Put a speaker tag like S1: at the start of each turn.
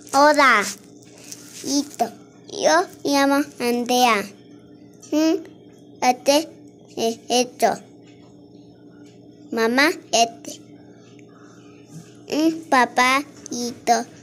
S1: Hola, yo me llamo Andrea. Este es esto. Mamá, este. Papá,